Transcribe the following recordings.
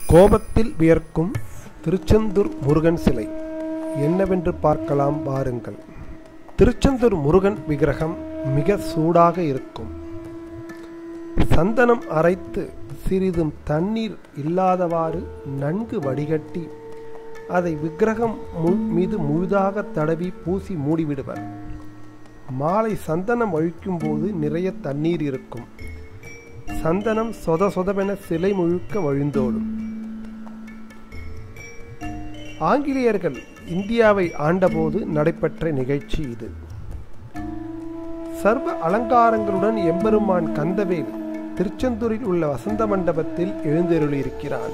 கோபத்தில் வியர்க்கும் திருச்செந்தூர் முருகன் சிலை என்னவென்று பார்க்கலாம் வாருங்கள். திருச்செந்தூர் முருகன் விக்கிரகம் மிக சூடாக இருக்கும். சந்தனம் அரைத்து சிறிதும் தண்ணீர் இல்லாதவாறு நன்கு வடிகட்டி அதை விக்கிரகம் மீது முழுதாக தடவி பூசி மூடிவிடுவர். மாலை சந்தனம் வழிக்கும் போது நிறைய தண்ணீர் இருக்கும். சந்தனம் சொத சொதவென சிலை முழுக்க வழிந்தோடும். ஆங்கிலேயர்கள் இந்தியாவை ஆண்டபோது நடைபெற்ற நிகழ்ச்சி இது. சர்வ அலங்காரங்களுடன் எம்பெருமான் கந்தவேல் திருச்செந்தூரில் உள்ள வசந்த மண்டபத்தில் எழுந்தருளியிருக்கிறான்.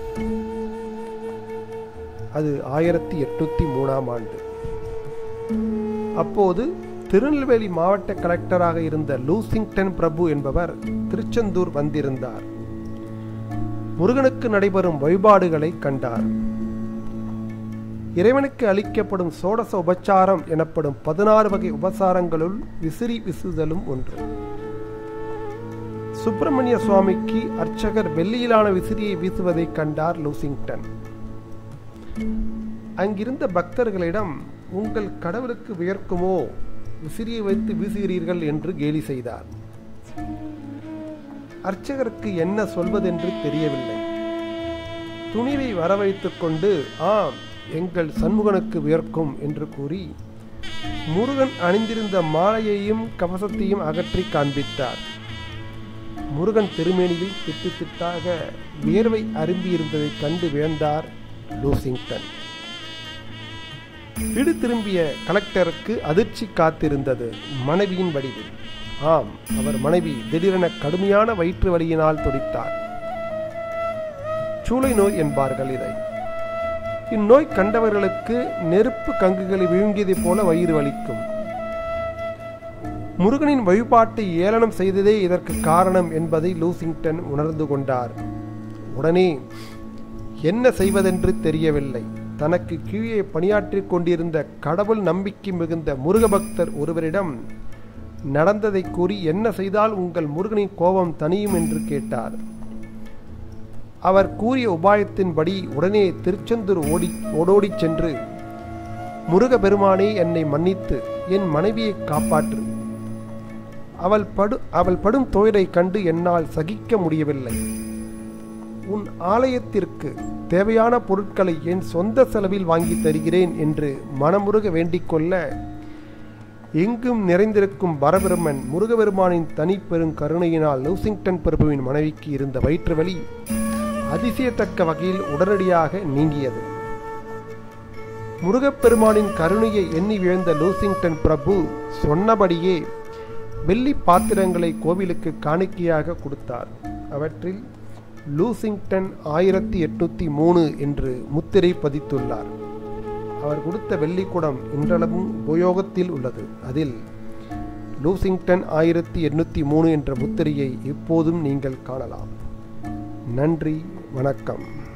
அது 1803 ஆண்டு. அப்போது திருநெல்வேலி மாவட்ட கலெக்டராக இருந்த லூசிங்டன் பிரபு என்பவர் திருச்செந்தூர் வந்திருந்தார். முருகனுக்கு நடைபெறும் வழிபாடுகளை கண்டார். இறைவனுக்கு அளிக்கப்படும் சோடச உபச்சாரம் எனப்படும் 16 வகை உபசாரங்களுள் விசிறி விசுதலும் ஒன்று. சுப்பிரமணிய சுவாமிக்கு அர்ச்சகர் வெள்ளியிலான விசிறியை வீசுவதை கண்டார் லூசிங்டன். அங்கிருந்த பக்தர்களிடம், உங்கள் கடவுளுக்கு வியர்க்குமோ, விசிறியை வைத்து வீசுகிறீர்கள் என்று கேலி செய்தார். அர்ச்சகருக்கு என்ன சொல்வதென்று தெரியவில்லை. துணிவை வரவழைத்துக் கொண்டு, ஆம், எங்கள் சண்முகனுக்கு வியர்க்கும் என்று கூறி முருகன் அணிந்திருந்த மாலையையும் கவசத்தையும் அகற்றி காண்பித்தார். முருகன் திருமேனியில் திட்டு திட்டாக வியர்வை அரும்பியிருந்ததை கண்டு வியந்தார் லூசிங்டன். வீடு திரும்பிய கலெக்டருக்கு அதிர்ச்சி காத்திருந்தது மனைவியின் வடிவில். ஆம், அவர் மனைவி திடீரென கடுமையான வயிற்று வலியினால் துடித்தார். சூளை நோய் என்பார்கள் இதை. இந்நோய் கண்டவர்களுக்கு நெருப்பு கங்குகளை விழுங்கியதைப் போல வயிறு வலிக்கும். முருகனின் வழிபாட்டை ஏளனம் செய்ததே இதற்கு காரணம் என்பதை லூசிங்டன் உணர்ந்து கொண்டார். உடனே என்ன செய்வதென்று தெரியவில்லை. தனக்கு கீழே பணியாற்றிக் கொண்டிருந்த கடவுள் நம்பிக்கை மிகுந்த முருக பக்தர் ஒருவரிடம் நடந்ததை கூறி, என்ன செய்தால் உங்கள் முருகனின் கோபம் தனியும் என்று கேட்டார். அவர் கூறிய உபாயத்தின்படி உடனே திருச்செந்தூர் ஓடோடி சென்று, முருக பெருமானே, என்னை மன்னித்து என் மனைவியை காப்பாற்று. அவள் படும் துயரை கண்டு என்னால் சகிக்க முடியவில்லை. உன் ஆலயத்திற்கு தேவையான பொருட்களை என் சொந்த செலவில் வாங்கி தருகிறேன் என்று மனமுருக வேண்டிக் கொள்ள, எங்கும் நிறைந்திருக்கும் பரபிரமன் முருகபெருமானின் தனிப்பெரும் கருணையினால் லூசிங்டன் பிரபுவின் மனைவிக்கு இருந்த வயிற்று வலி அதிசயத்தக்க வகையில் உடனடியாக நீங்கியது. முருகப்பெருமானின் கருணையை எண்ணி விழுந்த லூசிங்டன் பிரபு சொன்னபடியே வெள்ளி பாத்திரங்களை கோவிலுக்கு காணிக்கையாக கொடுத்தார். அவற்றில் லூசிங்டன் 1803 என்று முத்திரை பதித்துள்ளார். அவர் கொடுத்த வெள்ளிக்குடம் இன்றளவும் உபயோகத்தில் உள்ளது. அதில் லூசிங்டன் 1803 என்ற முத்திரையை இப்போதும் நீங்கள் காணலாம். நன்றி, வணக்கம்.